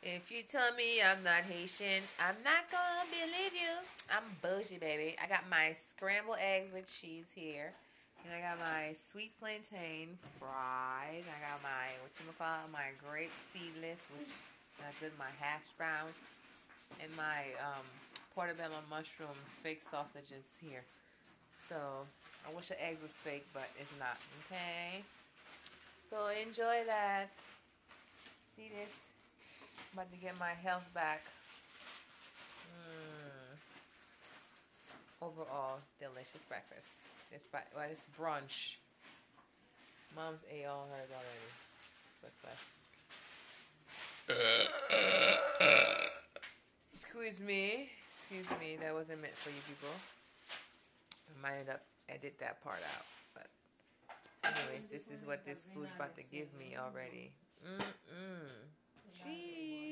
If you tell me I'm not Haitian, I'm not gonna believe you. I'm bougie, baby. I got my scrambled eggs with cheese here. And I got my sweet plantain fries. I got my, whatchamacallit, my grape seedless, which I did my hash browns. And my portobello mushroom fake sausages here. So, I wish the eggs was fake, but it's not. Okay? So, enjoy that. See this? I'm about to get my health back. Overall, delicious breakfast. It's brunch. Mom's ate all hers already. Excuse me. Excuse me. That wasn't meant for you people. I might end up edit that part out. But anyways, this is what this food's about to give me already. Cheese.